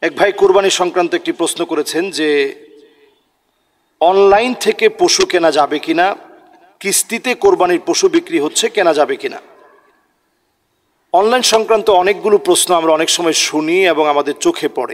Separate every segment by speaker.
Speaker 1: এক ভাই কুরবানি সংক্রান্ত একটি প্রশ্ন করেছেন যে অনলাইন থেকে পশু কেনা যাবে কিনা, কিস্তিতে কোরবানির পশু বিক্রি হচ্ছে, কেনা যাবে কিনা। অনলাইন সংক্রান্ত অনেকগুলো প্রশ্ন আমরা অনেক সময় শুনি এবং আমাদের চোখে পড়ে।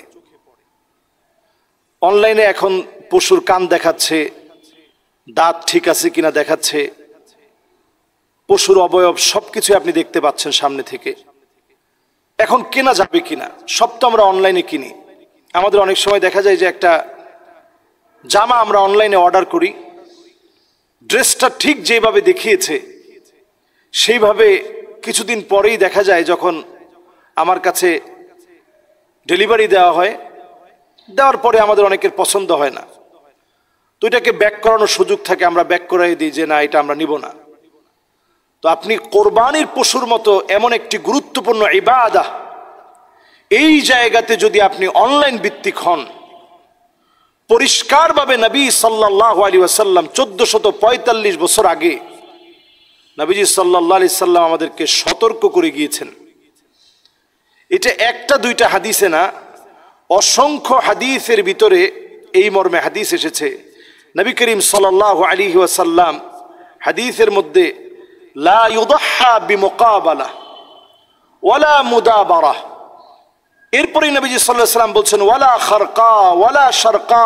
Speaker 1: অনলাইনে এখন পশুর কান দেখাচ্ছে, দাঁত ঠিক আছে কিনা দেখাচ্ছে, পশুর অবয়ব সবকিছু আপনি দেখতে পাচ্ছেন সামনে থেকে। এখন কেনা যাবে কিনা, সব তো আমরা অনলাইনে কিনি। আমাদের অনেক সময় দেখা যায় যে একটা জামা আমরা অনলাইনে অর্ডার করি, ড্রেসটা ঠিক যেভাবে দেখিয়েছে সেইভাবে কিছুদিন পরেই দেখা যায় যখন আমার কাছে ডেলিভারি দেওয়া হয়, দেওয়ার পরে আমাদের অনেকের পছন্দ হয় না, তো এটাকে ব্যাক করানোর সুযোগ থাকে, আমরা ব্যাক করাই দিই যে না এটা আমরা নিব না। তো আপনি কোরবানির পশুর মতো এমন একটি গুরুত্বপূর্ণ ইবাদত, এই জায়গাতে যদি আপনি অনলাইন ভিত্তিক হন, পরিষ্কারভাবে নবী সাল্লাল্লাহু আলাইহি ওয়াসাল্লাম 1445 বছর আগে নবীজি সাল্লাল্লাহু আলাইহি সাল্লাম আমাদেরকে সতর্ক করে গিয়েছেন। এটা একটা দুইটা হাদিসে না, অসংখ্য হাদিসের ভিতরে এই মর্মে হাদিস এসেছে। নবী করিম সাল্লাল্লাহু আলাইহি ওয়াসাল্লাম হাদিসের মধ্যে লা ইউদহা বিমুকাবালা ওয়ালা মুদাবারা, এরপরে নবীজি সাল্লাল্লাহু আলাইহি ওয়াসাল্লাম বলছেন ওয়ালা খারকা ওয়ালা শারকা।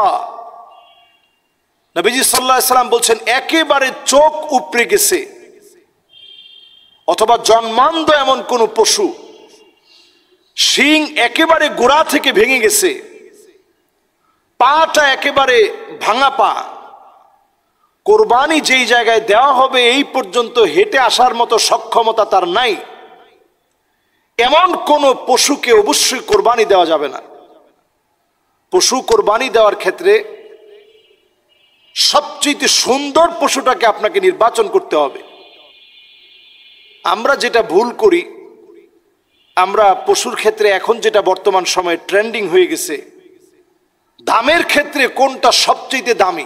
Speaker 1: নবীজি সাল্লাল্লাহু আলাইহি ওয়াসাল্লাম বলছেন একেবারে চোখ উপড়ে গেছে অথবা জন্মান্ধ এমন কোন পশু, শিং একেবারে গোড়া থেকে ভেঙে গেছে, পাটা একেবারে ভাঙা পা, কোরবানি যেই জায়গায় দেওয়া হবে এই পর্যন্ত হেঁটে আসার মতো সক্ষমতা তার নাই, এমন কোন পশুকে অবশ্যই কোরবানি দেওয়া যাবে না। পশু কোরবানি দেওয়ার ক্ষেত্রে সবচেয়ে সুন্দর পশুটাকে আপনাকে নির্বাচন করতে হবে। আমরা যেটা ভুল করি, আমরা পশুর ক্ষেত্রে এখন যেটা বর্তমান সময়ে ট্রেন্ডিং হয়ে গেছে, দামের ক্ষেত্রে কোনটা সবচেয়ে দামি,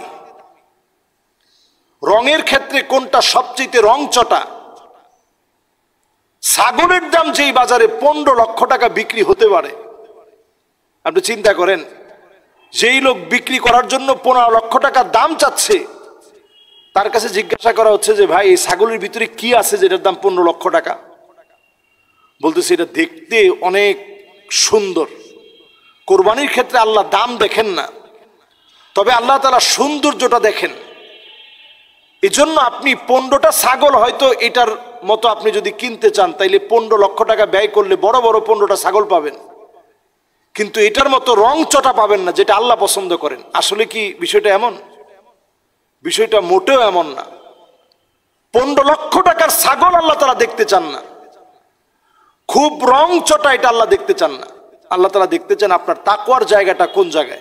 Speaker 1: রঙের ক্ষেত্রে কোনটা সবচেয়ে রংচটা। ছাগলের দাম যেই বাজারে 15 লক্ষ টাকা বিক্রি হতে পারে, আপনি চিন্তা করেন, যেই লোক বিক্রি করার জন্য 15 লক্ষ টাকা দাম চাচ্ছে, তার কাছে জিজ্ঞাসা করা হচ্ছে যে ভাই এই ছাগলের ভিতরে কি আছে যেটার দাম 15 লক্ষ টাকা? বলতেছে এটা দেখতে অনেক সুন্দর। কোরবানির ক্ষেত্রে আল্লাহ দাম দেখেন না, তবে আল্লাহ তাআলা সৌন্দর্যটা দেখেন। এজন্য আপনি 15টা ছাগল হয়তো এটার মতো আপনি যদি কিনতে চান, তাইলে 15 লক্ষ টাকা ব্যয় করলে বড় বড় 15টা ছাগল পাবেন, কিন্তু এটার মতো রং চটা পাবেন না যেটা আল্লাহ পছন্দ করেন। আসলে কি বিষয়টা এমন? বিষয়টা মোটেও এমন না। 15 লক্ষ টাকার ছাগল আল্লাহ তাআলা দেখতে চান না, খুব রং চটা এটা আল্লাহ দেখতে চান না। আল্লাহ তাআলা দেখতে চান আপনার তাকওয়ার জায়গাটা কোন জায়গায়।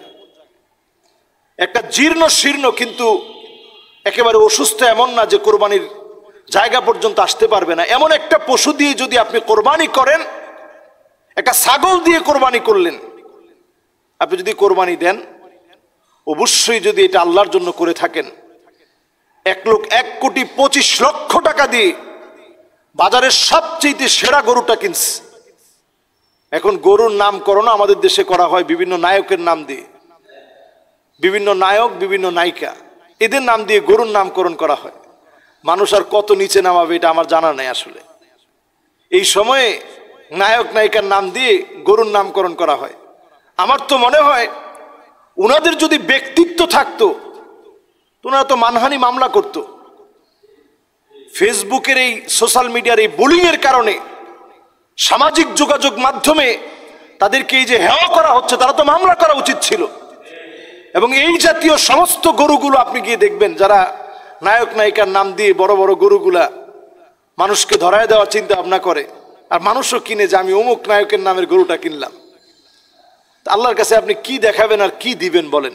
Speaker 1: একটা জীর্ণ শীর্ণ কিন্তু একেবারে অসুস্থ এমন না যে কোরবানির জায়গা পর্যন্ত আসতে পারবে না, এমন একটা পশু দিয়ে যদি আপনি কোরবানি করেন, একটা ছাগল দিয়ে কোরবানি করলেন, আপনি যদি কোরবানি দেন, অবশ্যই যদি এটা আল্লাহর জন্য করে থাকেন, এক লোক 1,25,00,000 টাকা দিয়ে বাজারের সবচেয়ে সেরা গরুটা কিনছে। এখন গরুর নামকরণ আমাদের দেশে করা হয় বিভিন্ন নায়কের নাম দিয়ে, বিভিন্ন নায়ক বিভিন্ন নায়িকা এদের নাম দিয়ে গরুর নামকরণ করা হয়। মানুষ আর কত নিচে নামাবে এটা আমার জানা নাই। আসলে এই সময়ে নায়ক নায়িকার নাম দিয়ে গরুর নামকরণ করা হয়। আমার তো মনে হয় ওনাদের যদি ব্যক্তিত্ব থাকতো, ওনারা তো মানহানি মামলা করত। ফেসবুকের এই সোশ্যাল মিডিয়ার এই বুলিং এর কারণে, সামাজিক যোগাযোগ মাধ্যমে তাদেরকে এই যে হেয় করা হচ্ছে, তারা তো মামলা করা উচিত ছিল। এবং এই জাতীয় সমস্ত গরুগুলো আপনি গিয়ে দেখবেন, যারা নায়ক নায়িকার নাম দিয়ে বড় বড় গরুগুলা মানুষকে ধরায় দেওয়ার চিন্তা ভাবনা করে, আর মানুষও কিনে যে আমি অমুক নায়কের নামের গরুটা কিনলাম। আল্লাহর কাছে আপনি কি দেখাবেন আর কি দিবেন বলেন?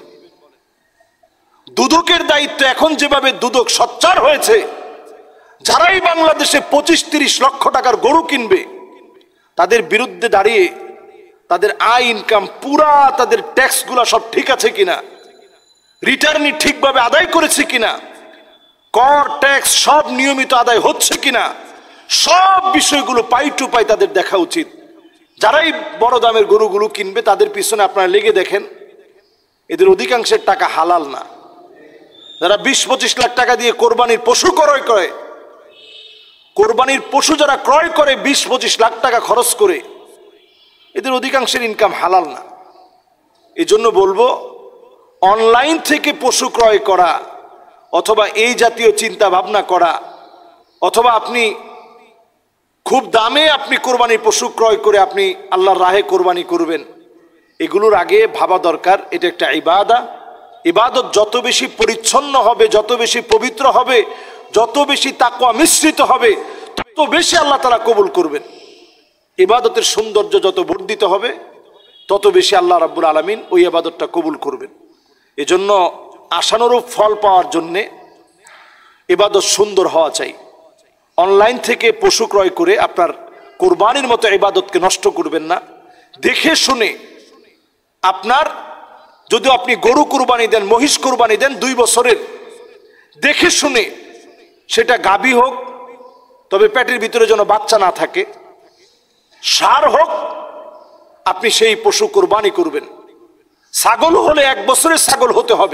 Speaker 1: দুদকের দায়িত্ব এখন যেভাবে দুদক সোচ্চার হয়েছে, যারাই বাংলাদেশে 25-30 লক্ষ টাকার গরু কিনবে, তাদের বিরুদ্ধে দাঁড়িয়ে তাদের আয় ইনকাম পুরা, তাদের ট্যাক্স গুলা সব ঠিক আছে কিনা, রিটার্নই ঠিকভাবে আদায় করেছে কিনা, কর ট্যাক্স সব নিয়মিত আদায় হচ্ছে কিনা, সব বিষয়গুলো পাই টু পাই তাদের দেখা উচিত। যারাই বড় দামের গরুগুলো কিনবে তাদের পিছনে আপনারা লেগে দেখেন, এদের অধিকাংশের টাকা হালাল না। যারা 20-25 লাখ টাকা দিয়ে কোরবানির পশু ক্রয় করে, কোরবানির পশু যারা ক্রয় করে 20-25 লাখ টাকা খরচ করে, এদের অধিকাংশের ইনকাম হালাল না। এজন্য বলবো, অনলাইন থেকে পশু ক্রয় করা অথবা এই জাতীয় চিন্তা ভাবনা করা, অথবা আপনি খুব দামে আপনি কোরবানির পশু ক্রয় করে আপনি আল্লাহর রাহে কোরবানি করবেন, এগুলোর আগে ভাবা দরকার এটা একটা ইবাদত। ইবাদত যত বেশি পরিচ্ছন্ন হবে, যত বেশি পবিত্র হবে, যত বেশি তাকওয়া মিশ্রিত হবে, তত বেশি আল্লাহ তাআলা কবুল করবেন। ইবাদতের সৌন্দর্য যত বর্ধিত হবে, তত বেশি আল্লাহ রাব্বুল আলামিন ওই ইবাদতটা কবুল করবেন। এজন্য আশানুরূপ ফল পাওয়ার জন্যে ইবাদত সুন্দর হওয়া চাই। অনলাইন থেকে পশু ক্রয় করে আপনার কোরবানির মতো ইবাদতকে নষ্ট করবেন না। দেখে শুনে আপনার, যদি আপনি গরু কুরবানি দেন, মহিষ কুরবানি দেন 2 বছরের, দেখে শুনে, সেটা গাভী হোক, তবে পেটের ভিতরে যেন বাচ্চা না থাকে, ষাঁড় হোক, আপনি সেই পশু কুরবানি করবেন। ছাগল হলে 1 বছরের ছাগল হতে হবে,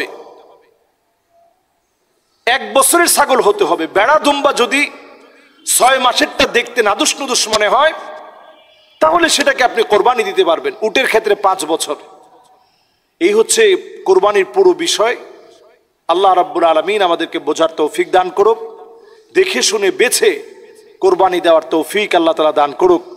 Speaker 1: 1 বছরের ছাগল হতে হবে। বেড়া দুম্বা যদি 6 মাসেরটা দেখতে নাদুস নুদুস মনে হয়, তাহলে সেটাকে আপনি কোরবানি দিতে পারবেন। উটের ক্ষেত্রে 5 বছর। এই হচ্ছে কোরবানির পুরো বিষয়। আল্লাহ রাব্বুল আলামিন আমাদেরকে বোঝার তৌফিক দান করুক, দেখে শুনে বেছে কোরবানি দেওয়ার তৌফিক আল্লাহ তাআলা দান করুক।